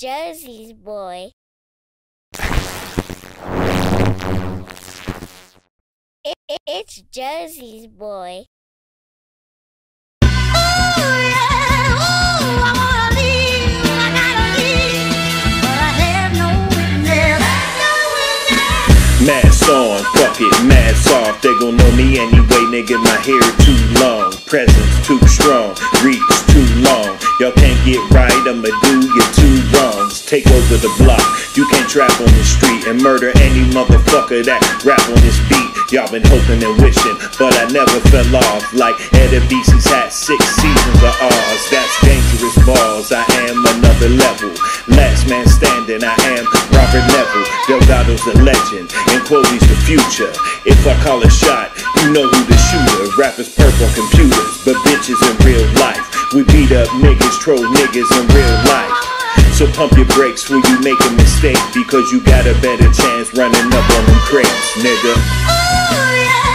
Josie's boy. It's Josie's boy. Mask on, fuck it, mask off. They gon' know me anyway, nigga. My hair too long, presence too strong, reach too long. Y'all can't get right, I'ma do you two wrongs. Take over the block, you can't trap on the street and murder any motherfucker that rap on this beat. Y'all been hoping and wishing, but I never fell off. Like Eddie Beese's had 6 seasons of ours. That's dangerous balls, I am another level. Last man standing, I am Robert Neville. Delgado's a legend, and Quote's the future. If I call a shot, you know who the shooter. Rappers perp on computers, but bitches in real life. We beat up niggas, troll niggas in real life. So pump your brakes when you make a mistake, because you got a better chance running up on them crates, nigga. Oh, yeah.